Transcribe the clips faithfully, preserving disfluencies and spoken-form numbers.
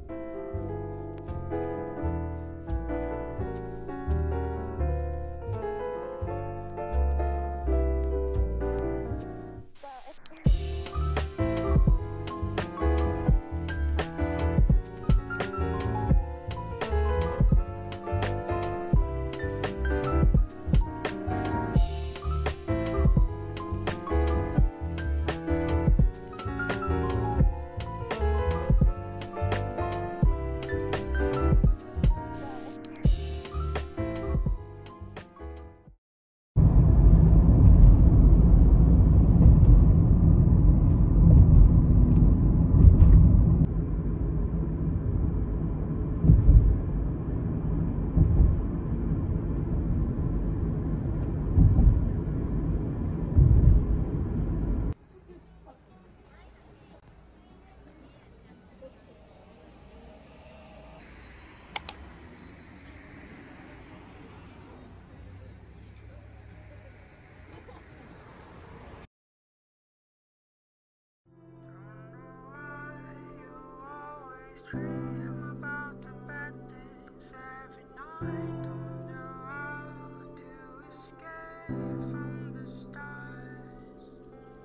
Dream about the bad things every night on the road to escape from the stars.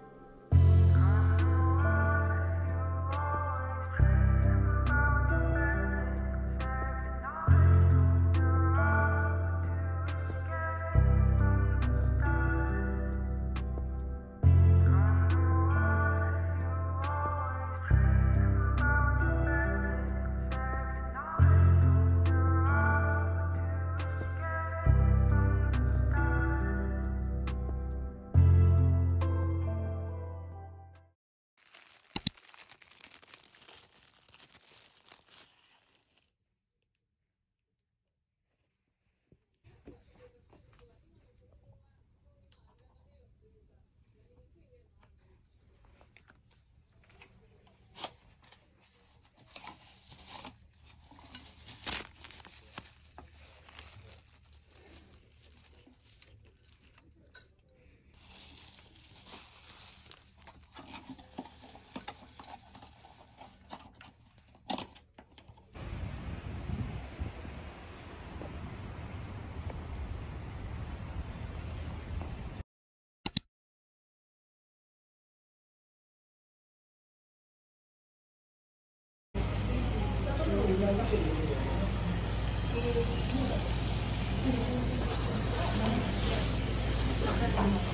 Don't know why you always dream about the bad things every night on the road to escape from the stars. Don't know why you always dream about the Thank you.